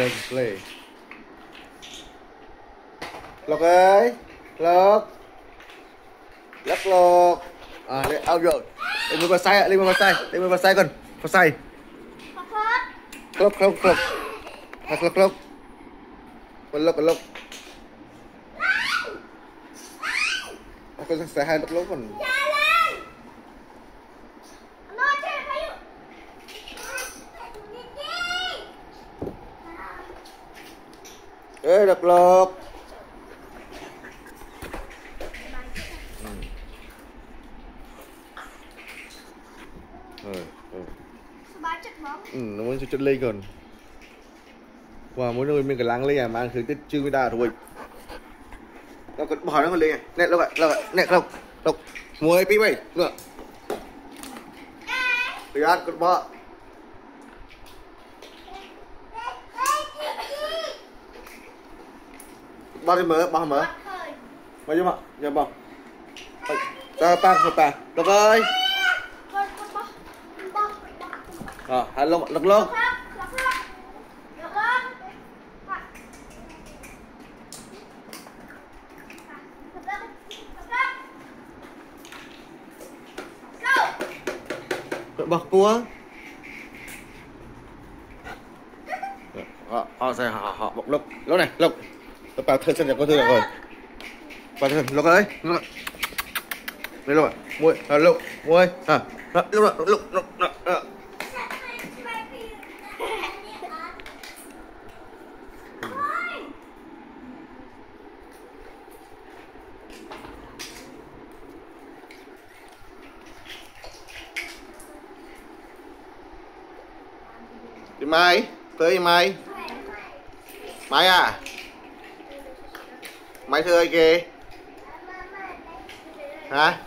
play lộc ơi lộc lắc lộc đây ao rồi lên vào sai lên vào sai con vào sai lộc lộc lộc lộc lộc lộc lộc lộc con sẽ hai lộc lộc còn ê lộc lộc nó muốn chất lên còn wow muốn nuôi mình cái lăng lên à mà ăn thứ chưa mới đa thôi nó còn bỏ nó còn lên nè lộc nè lộc mua pi mày nữa đi ăn con bỏ bao nhiêu mở bao nhiêu mà giờ bao ta lộc ơi lộc lộc bọc cua họ sẽ họ bọc lộc này lộc vào thân chân nhà con thư rồi vào thân lộc ơi đây lộc muội lộc muội lộc đi mai tới mai à mai thưa kìa hả